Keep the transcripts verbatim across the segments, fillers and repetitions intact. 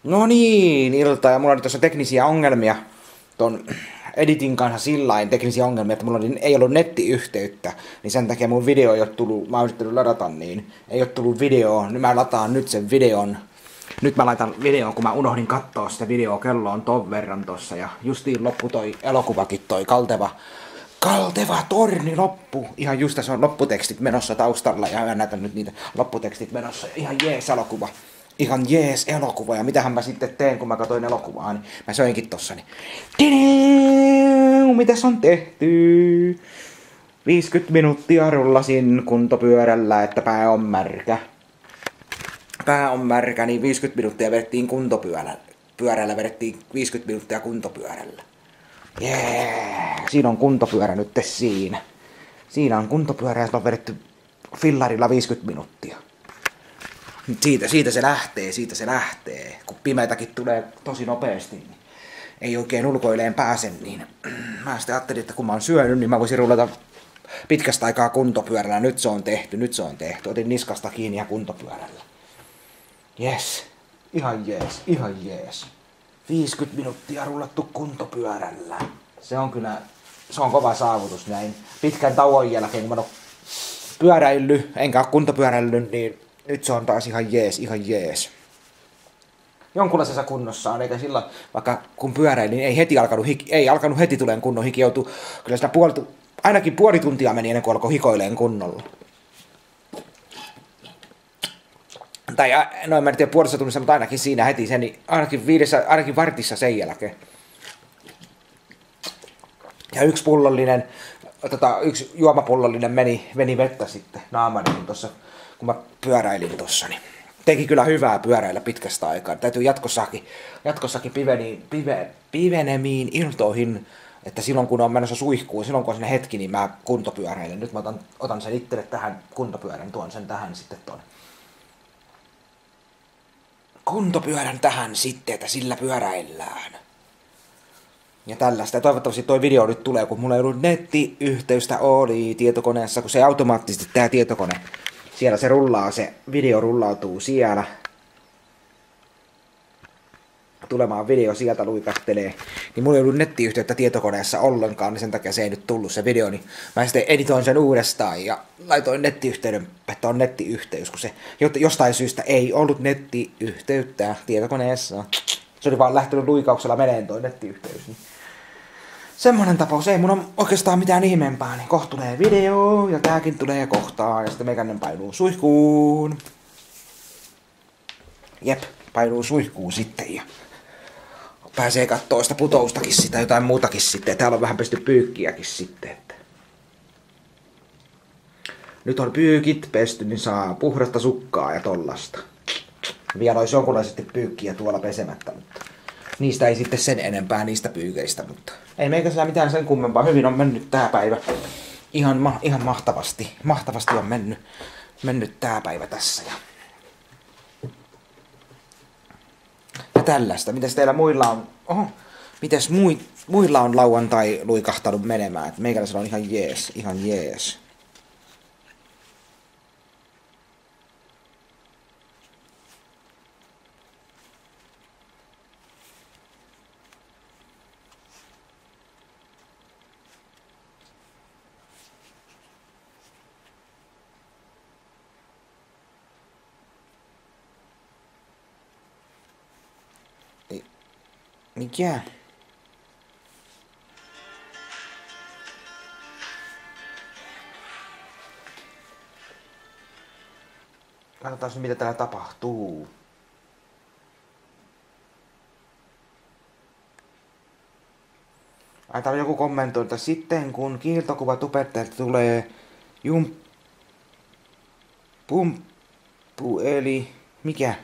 No niin, ilta, ja mulla oli tuossa teknisiä ongelmia ton editin kanssa sillain teknisiä ongelmia, että mulla oli, ei ollut nettiyhteyttä, niin sen takia mun video ei ole tullut, mä oon yrittänyt ladata, niin ei ole tullut videoa, niin mä lataan nyt sen videon. Nyt mä laitan videoon, kun mä unohdin katsoa sitä videoa, kello on ton verran tossa, ja justiin loppu toi elokuvakin, toi kalteva, kalteva torni loppu. Ihan just tässä on lopputekstit menossa taustalla, ja mä näytän nyt niitä lopputekstit menossa, ihan jees elokuva. Ihan jees elokuva, ja mitähän mä sitten teen, kun mä katsoin elokuvaa, niin mä söinkin tossa, niin Tideu, mitäs on tehty? viisikymmentä minuuttia rullasin kuntopyörällä, että pää on märkä. Pää on märkä, niin viisikymmentä minuuttia vedettiin kuntopyörällä. Pyörällä vedettiin viisikymmentä minuuttia kuntopyörällä. Jee, siinä on kuntopyörä nyt siinä. Siinä on kuntopyörä ja se on vedetty fillarilla viisikymmentä minuuttia. Siitä, siitä se lähtee, siitä se lähtee. Kun pimeätäkin tulee tosi nopeasti, niin ei oikein ulkoileen pääse, niin mä sitten ajattelin, että kun mä oon syönyt, niin mä voisin rullata pitkästä aikaa kuntopyörällä. Nyt se on tehty, nyt se on tehty. Otin niskasta kiinni ja kuntopyörällä. Jes, ihan jees, ihan jees. viisikymmentä minuuttia rullattu kuntopyörällä. Se on kyllä, se on kova saavutus näin. Pitkän tauon jälkeen, kun mä oon pyöräillyt, enkä oo kuntopyöräillyt, niin nyt se on taas ihan jees, ihan jees. Jonkunlaisessa kunnossa on, eikä silloin, vaikka kun pyöräilin, niin ei heti alkanut, hiki, ei alkanut heti tuleen kunnon hiki, joutui, kyllä sitä puoli, ainakin puoli tuntia meni ennen kuin alkoi hikoileen kunnolla. Tai no en mä tiedä puolessa tunnissa, mutta ainakin siinä heti sen, niin ainakin viidessä, ainakin vartissa sen jälkeen. Ja yksi pullollinen, tota, yksi juomapullollinen meni, meni vettä sitten naamariin tossa, kun mä pyöräilin tossa, niin teki kyllä hyvää pyöräillä pitkästä aikaa. Täytyy jatkossakin, jatkossakin piveniin, pive, pivenemiin iltoihin, että silloin kun on menossa suihkuun, silloin kun on sinne hetki, niin mä kuntopyöräilen. Nyt mä otan, otan sen itselle tähän kuntopyörän, tuon sen tähän sitten tuonne. Kuntopyörän tähän sitten, että sillä pyöräillään. Ja tällaista. Ja toivottavasti toi video nyt tulee, kun mulla ei ollut nettiyhteystä oli tietokoneessa, kun se automaattisesti tää tietokone, siellä se rullaa, se video rullautuu siellä. Tulemaan video sieltä luikahtelee. Niin mulla ei ollut nettiyhteyttä tietokoneessa ollenkaan, niin sen takia se ei nyt tullut se video, niin mä sitten editoin sen uudestaan ja laitoin nettiyhteyden, että on nettiyhteys, kun se jostain syystä ei ollut nettiyhteyttä tietokoneessa. Se oli vaan lähtenyt luikauksella meneen toi nettiyhteys. Niin semmonen tapaus, ei mun on oikeastaan mitään ihmeempää, niin kohta tulee video ja tääkin tulee kohtaan ja sitten meikännen painuu suihkuun. Jep, painuu suihkuun sitten ja pääsee kattoo sitä putoustakin sitä, jotain muutakin sitten. Täällä on vähän pesty pyykkiäkin sitten. Että nyt on pyykit pesty, niin saa puhdasta sukkaa ja tollasta. Vielä olisi jonkunlaisesti pyykkiä tuolla pesemättä, mutta niistä ei sitten sen enempää niistä pyykeistä, mutta ei meikäsellä mitään sen kummempaa. Hyvin on mennyt tää päivä. Ihan, ma ihan mahtavasti. Mahtavasti on mennyt, mennyt tää päivä tässä. Ja, ja tällaista. Mites teillä muilla on... Oho, mites mui, muilla on lauantai luikahtanut menemään? Et meikäläisellä on ihan jees, ihan jees. Mikä? Katsotaan mitä täällä tapahtuu. Ai täällä on joku kommentoi, että sitten kun kiiltokuvat opettajalta tulee jum... pumppu eli... Mikä?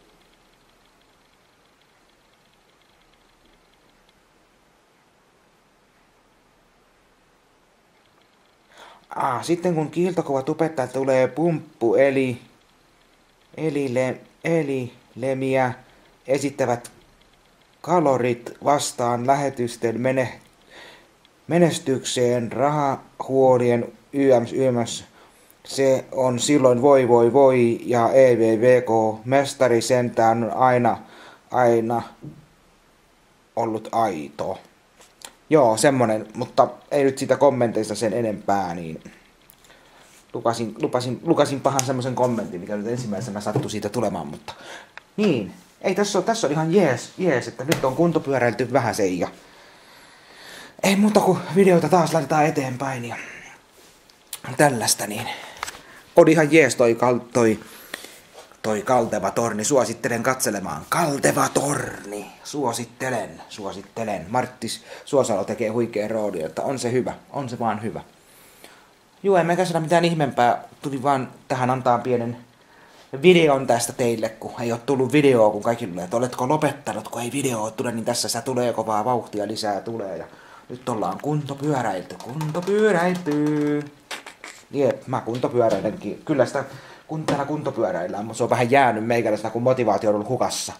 Ah, sitten kun kiiltokovat opettajat tulee pumppu, eli, eli, le, eli lemiä esittävät kalorit vastaan lähetysten mene, menestykseen, rahahuolien yms, yms. Se on silloin voi voi voi ja E V V K mestari sentään on aina aina ollut aito. Joo, semmonen, mutta ei nyt siitä kommenteista sen enempää, niin lupasin, lupasin, lukasin pahan semmoisen kommentin, mikä nyt ensimmäisenä sattui siitä tulemaan, mutta niin, ei tässä ole, tässä on ihan jees, jees, että nyt on kuntopyöräilty vähän se ja ei muuta kuin videoita taas laitetaan eteenpäin ja tällaista, niin on ihan jees toi, toi, toi Kalteva torni, suosittelen katselemaan. Kalteva torni, suosittelen, suosittelen. Marttis Suosalo tekee huikean roolin, että on se hyvä, on se vaan hyvä. Juu, en meikä sanoa mitään ihmeempää, tuli vaan tähän antaa pienen videon tästä teille, kun ei ole tullut videoa, kun kaikki tulee, että oletko lopettanut, kun ei videoa tule, niin tässä se tulee kovaa vauhtia lisää tulee ja nyt ollaan kuntopyöräilty, kuntopyöräilty. Jep, mä kuntopyöräilenkin. Kyllä sitä kun täällä kuntopyöräillään, mutta se on vähän jäänyt meikäläistä, kun motivaatio on ollut hukassa.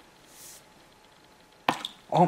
Oho.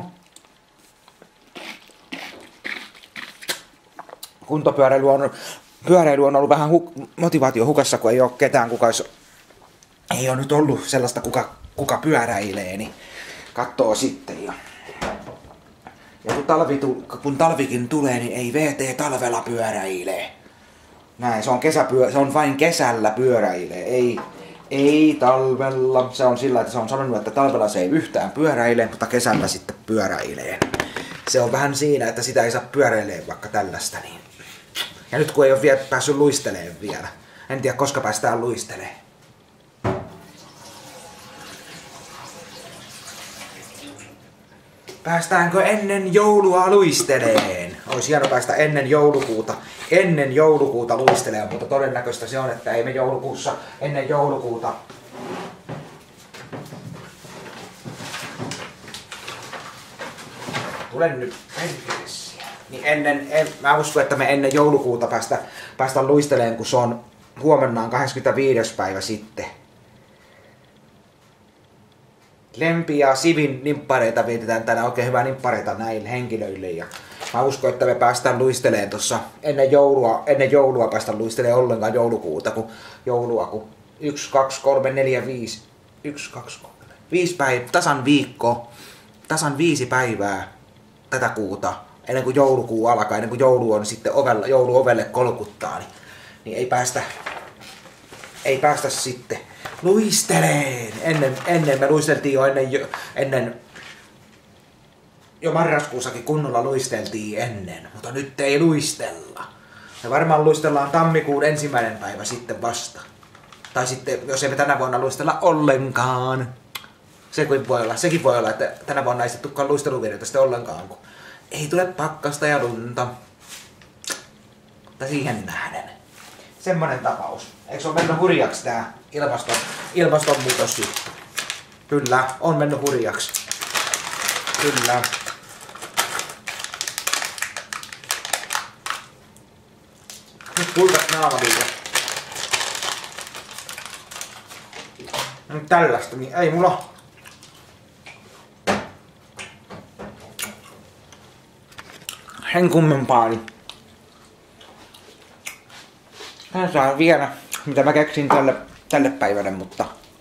Kuntopyöräily on, pyöräily on ollut vähän hu- motivaatio hukassa, kun ei ole ketään, kuka olisi, ei ole nyt ollut sellaista, kuka, kuka pyöräilee, niin kattoo sitten. Ja, ja kun, talvi, kun talvikin tulee, niin ei V T talvella pyöräilee. Näin, se on, kesäpyö, se on vain kesällä pyöräilee, ei, ei talvella. Se on sillä, että se on sanonut, että talvella se ei yhtään pyöräile, mutta kesällä sitten pyöräilee. Se on vähän siinä, että sitä ei saa pyöräilee vaikka tällaista. Niin. Ja nyt kun ei ole vielä päässyt luistelemaan vielä. En tiedä, koska päästään luistelemaan. Päästäänkö ennen joulua luisteleen? Olisi hieno päästä ennen joulukuuta, ennen joulukuuta luistelemaan, mutta todennäköistä se on, että ei me joulukuussa ennen joulukuuta. Tulen nyt perkeessiä. Niin ennen, en, mä uskon, että me ennen joulukuuta päästä, päästä luistelemaan, kun se on huomenna kahdeskymmenesviides päivä sitten. Lempi ja Sivin nimppareita vietetään tänään, oikein hyvää nimppareita näille henkilöille. Ja mä uskon, että me päästään luistelemaan tuossa ennen joulua, ennen joulua päästään luistelemaan ollenkaan joulukuuta, kun joulua, kun yksi, kaksi, kolme, neljä, viisi, yksi, kaksi, kolme, viisi päivää, tasan viikko, tasan viisi päivää tätä kuuta, ennen kuin joulukuu alkaa, ennen kuin joulu on sitten ovella, joulu ovelle kolkuttaa, niin, niin ei päästä, ei päästä sitten luisteleen. Ennen, ennen me luisteltiin jo ennen, jo, ennen jo marraskuussakin kunnolla luisteltiin ennen, mutta nyt ei luistella. Me varmaan luistellaan tammikuun ensimmäinen päivä sitten vasta. Tai sitten, jos ei me tänä vuonna luistella ollenkaan. Se voi olla, sekin voi olla, että tänä vuonna ei sitten tulekaan luisteluvideota sitten ollenkaan, kun ei tule pakkasta ja lunta. Mutta siihen nähden. Semmonen tapaus. Eikö se ole mennyt hurjaksi tää ilmaston, ilmastonmuutos juttu? Kyllä, on mennyt hurjaksi. Kyllä. Nyt pultat naamaville. Nyt tällaista, niin ei mulla. En kummempaa, niin tässä on vielä, mitä mä keksin tälle, tälle päivälle, mutta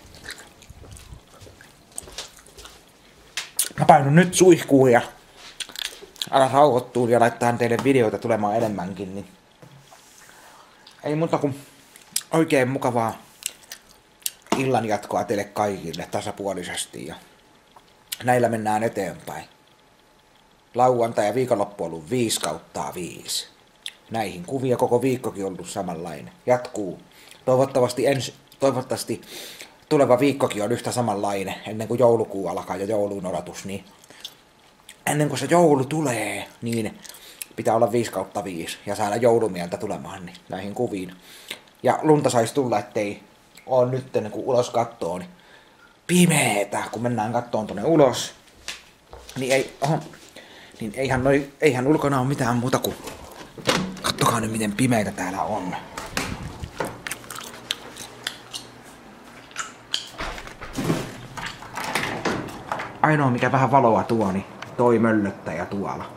mä painun nyt suihkuun ja alas rauhoittuu ja laittaa teille videoita tulemaan enemmänkin, niin ei muuta kuin oikein mukavaa illan jatkoa teille kaikille tasapuolisesti ja näillä mennään eteenpäin. Lauantai ja viikonloppu on ollut viisi kautta viisi. Näihin kuvia koko viikkokin on ollut samanlainen. Jatkuu. Toivottavasti, ens, toivottavasti tuleva viikkokin on yhtä samanlainen ennen kuin joulukuu alkaa ja joulun odotus. Niin ennen kuin se joulu tulee, niin pitää olla viisi kautta viisi ja saada joulumieltä tulemaan niin näihin kuviin. Ja lunta saisi tulla, ettei ole nyt kun ulos kattoo, niin pimeetä, kun mennään kattoon tuonne ulos. Niin, ei, oho, niin eihän, noi, eihän ulkona ole mitään muuta kuin kattokaa nyt miten pimeitä täällä on. Ainoa mikä vähän valoa tuo, niin toi möllöttäjä tuolla.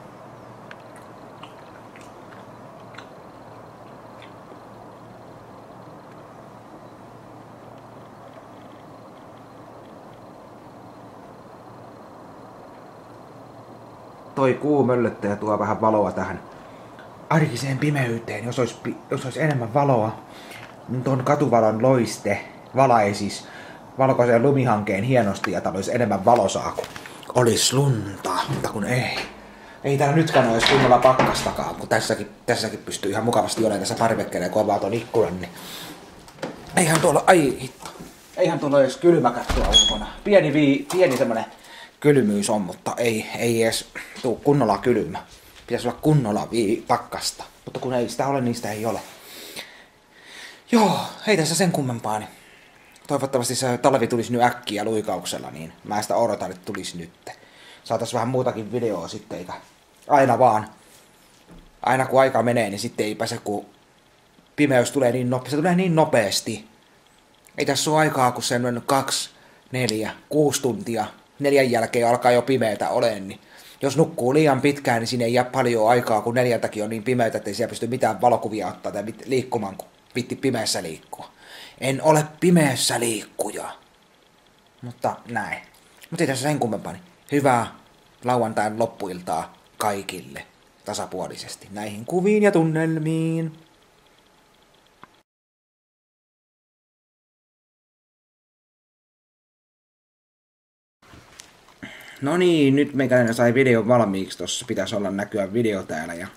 toi kuu möllöttäjä tuo vähän valoa tähän arkiseen pimeyteen. Jos olisi, jos olisi enemmän valoa, niin tuon katuvalon loiste valaisis valkoisen lumihankeen hienosti ja täällä olisi enemmän valosaa, kun olisi lunta, mutta kun ei. Ei täällä nytkään ole edes kunnolla pakkastakaan, kun tässäkin, tässäkin pystyy ihan mukavasti olemaan tässä parvekkeella, kun avaa ton ikkunan, niin eihän tuolla, ai hitto, eihän tuolla edes kylmäkään tuolla ulkona. Pieni, vii, pieni semmonen kylmyys on, mutta ei, ei edes tuu kunnolla kylmä. Pitäisi olla kunnolla vii, pakkasta, mutta kun ei sitä ole, niin sitä ei ole. Joo, ei tässä sen kummempaa, niin toivottavasti se talvi tulisi nyt äkkiä luikauksella, niin mä sitä odotan, että tulisi nyt. Saatais vähän muutakin videoa sitten, eikä aina vaan. Aina kun aika menee, niin sitten ei pääse, kun pimeys tulee niin nopeasti. Se tulee niin nopeasti. Ei tässä ole aikaa, kun se on mennyt kaksi, neljä, kuusi tuntia. Neljän jälkeen alkaa jo pimeätä olemaan, niin jos nukkuu liian pitkään, niin siinä ei jää paljon aikaa, kun neljältäkin on niin pimeätä, että ei siellä pysty mitään valokuvia ottaa tai liikkumaan, kun vitti pimeässä liikkua. En ole pimeässä liikkuja. Mutta näin. Mutta ei tässä sen kummempaa. Niin hyvää lauantain loppuiltaa kaikille tasapuolisesti näihin kuviin ja tunnelmiin. No niin, nyt meikäläinen sai videon valmiiksi. Tossa pitäisi olla näkyä video täällä ja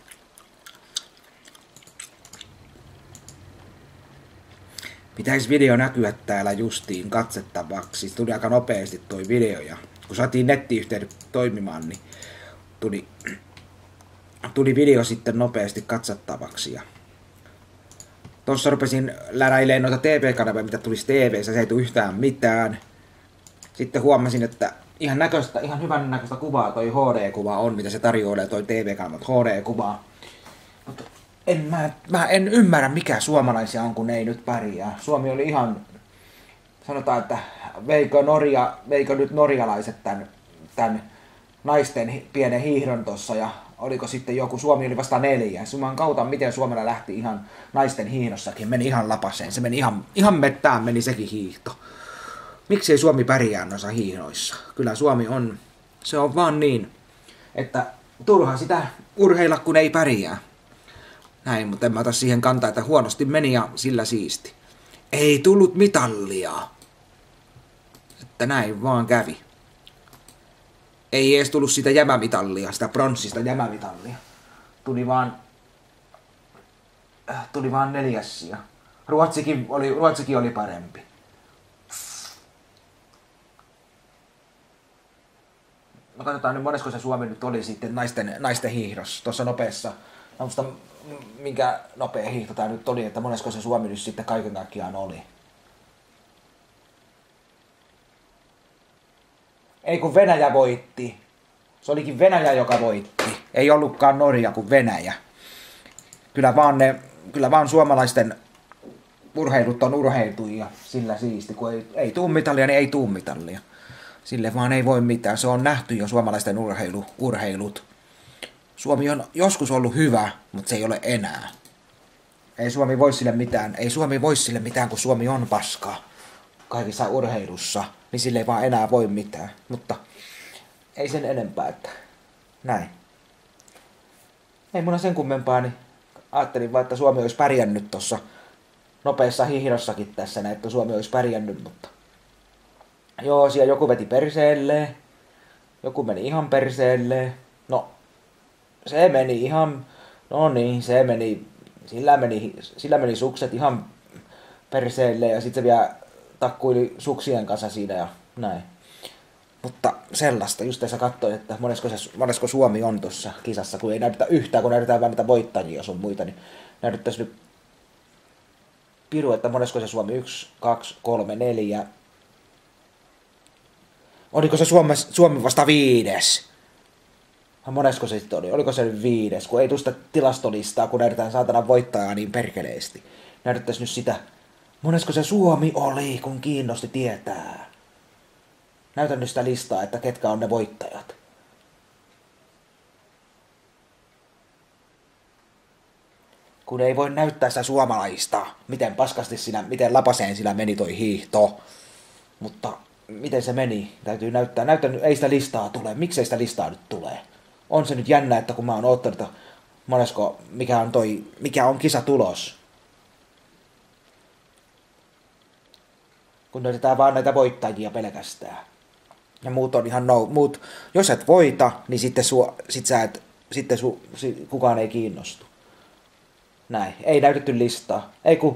pitäisi video näkyä täällä justiin katsettavaksi. Se tuli aika nopeasti toi video ja kun saatiin nettiyhteydet toimimaan, niin tuli, tuli video sitten nopeasti katsottavaksi. Ja tossa rupesin läräilemään noita T V-kanavia, mitä tulisi T V:ssä, se ei tule yhtään mitään. Sitten huomasin, että ihan näköistä, ihan hyvän näköistä kuvaa toi H D-kuva on, mitä se tarjoilee toi T V-kanavat H D-kuvaa. Mutta en, mä, mä en ymmärrä, mikä suomalaisia on, kun ei nyt pärjää. Suomi oli ihan, sanotaan, että veikö, Norja, veikö nyt norjalaiset tän, tän naisten pienen hiihdon tossa ja oliko sitten joku, Suomi oli vasta neljä. Suman kautta, miten Suomella lähti ihan naisten hiihnossakin, meni ihan lapaseen. Se meni ihan, ihan mettään meni sekin hiihto. Miksi ei Suomi pärjää noissa hiihdoissa? Kyllä Suomi on, se on vaan niin, että turha sitä urheilla, kun ei pärjää. Näin, mutta en mä ota siihen kantaa, että huonosti meni ja sillä siisti. Ei tullut mitallia. Että näin vaan kävi. Ei edes tullut sitä jämämitallia, sitä pronssista jämämitallia. Tuli vaan, tuli vaan neljäs sija. Ruotsikin oli, Ruotsikin oli parempi. No katsotaan nyt monesko se Suomi nyt oli sitten naisten, naisten hiihdossa, tuossa nopeassa. No musta minkä nopea hiihto tää nyt oli, että monesko se Suomi nyt sitten kaiken kaikkiaan oli. Ei kun Venäjä voitti. Se olikin Venäjä, joka voitti. Ei ollutkaan Norja kuin Venäjä. Kyllä vaan, ne, kyllä vaan suomalaisten urheilut on urheiltu ja sillä siisti. Kun ei, ei tuu mitallia, niin ei tuu mitallia. Sille vaan ei voi mitään. Se on nähty jo suomalaisten urheilu, urheilut. Suomi on joskus ollut hyvä, mutta se ei ole enää. Ei Suomi voi sille mitään. Ei Suomi voi sille mitään, kun Suomi on paskaa kaikissa urheilussa. Niin sille ei vaan enää voi mitään. Mutta ei sen enempää, että näin. Ei mun sen kummempaa, niin ajattelin vaan, että Suomi olisi pärjännyt tossa nopeassa hiihdossakin tässä, näin, että Suomi olisi pärjännyt, mutta joo, siellä joku veti perseelleen, joku meni ihan perseelleen, no se meni ihan, no niin, se meni, sillä meni, sillä meni sukset ihan perseelleen ja sitten se vielä takkuili suksien kanssa siinä ja näin. Mutta sellaista, just tässä katsoin, että monesko, se, monesko Suomi on tuossa kisassa, kun ei näytetä yhtään, kun näytetään vain niitä voittajia sun muita, niin näytettäisiin nyt piru, että monesko se Suomi, yksi, kaksi, kolme, neljä. Oliko se Suomi, Suomi vasta viides? Monesko se sitten oli? Oliko se nyt viides? Kun ei tuosta tilastolistaa, kun näytetään saatana voittajaa niin perkeleesti. Näytettäisiin nyt sitä. Monesko se Suomi oli, kun kiinnosti tietää. Näytän nyt sitä listaa, että ketkä on ne voittajat. Kun ei voi näyttää sitä suomalaista, miten paskasti siinä, miten lapaseen sillä meni toi hiihto. Mutta miten se meni? Täytyy näyttää. Näytän, ei sitä listaa tule. Miksei sitä listaa nyt tulee? on se nyt jännä, että kun mä oon ottanut, että monesko, mikä on toi, mikä on kisatulos. Kun näytetään vaan näitä voittajia pelkästään. Ja muut on ihan no, muut, jos et voita, niin sitten, su, sit sä et, sitten su, si, kukaan ei kiinnostu. Näin, ei näytetty listaa. Ei ku...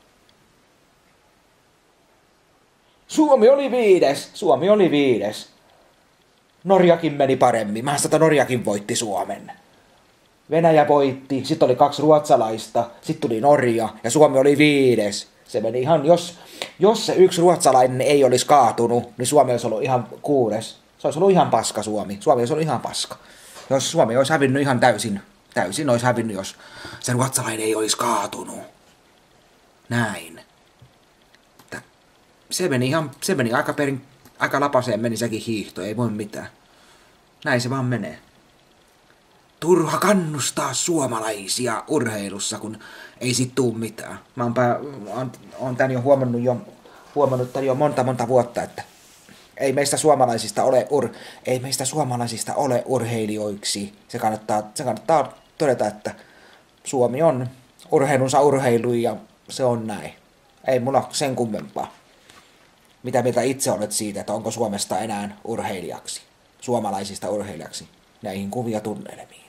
Suomi oli viides, Suomi oli viides. Norjakin meni paremmin, mä sanoin, Norjakin voitti Suomen. Venäjä voitti, sitten oli kaksi ruotsalaista, sitten tuli Norja ja Suomi oli viides. Se meni ihan, jos, jos se yksi ruotsalainen ei olisi kaatunut, niin Suomi olisi ollut ihan kuudes. Se olisi ollut ihan paska Suomi. Suomi olisi ollut ihan paska. Jos Suomi olisi hävinnyt ihan täysin, täysin olisi hävinnyt, jos se ruotsalainen ei olisi kaatunut. Näin. Se meni ihan, se meni aika perin, aika lapaseen meni sekin hiihto, ei voi mitään. Näin se vaan menee. Turha kannustaa suomalaisia urheilussa, kun ei sit tuu mitään. Mä oon, pää, oon, oon tän jo huomannut jo, huomannut tän jo monta monta vuotta, että ei meistä suomalaisista ole, ur, ei meistä suomalaisista ole urheilijoiksi. Se kannattaa, se kannattaa todeta, että Suomi on urheilunsa urheilu ja se on näin. Ei mulla sen kummempaa. Mitä mieltä itse olet siitä, että onko Suomesta enää urheilijaksi, suomalaisista urheilijaksi, näihin kuvia tunnelmiin?